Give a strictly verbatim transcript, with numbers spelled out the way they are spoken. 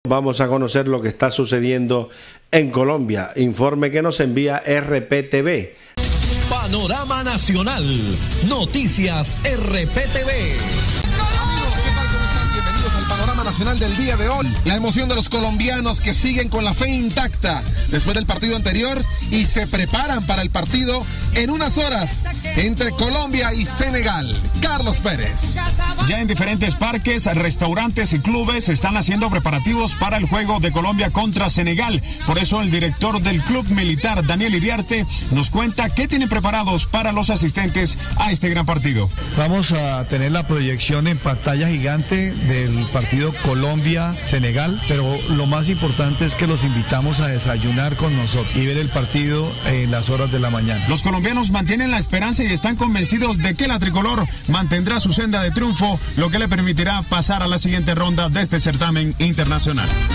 Vamos a conocer lo que está sucediendo en Colombia. Informe que nos envía R P T V. Panorama Nacional. Noticias R P T V. Panorama Nacional del día de hoy. La emoción de los colombianos que siguen con la fe intacta después del partido anterior y se preparan para el partido en unas horas entre Colombia y Senegal. Carlos Pérez. Ya en diferentes parques, restaurantes y clubes están haciendo preparativos para el juego de Colombia contra Senegal. Por eso el director del Club Militar, Daniel Iriarte, nos cuenta qué tienen preparados para los asistentes a este gran partido. Vamos a tener la proyección en pantalla gigante del partido Colombia-Senegal, pero lo más importante es que los invitamos a desayunar con nosotros y ver el partido en las horas de la mañana. Los colombianos mantienen la esperanza y están convencidos de que la tricolor mantendrá su senda de triunfo, lo que le permitirá pasar a la siguiente ronda de este certamen internacional.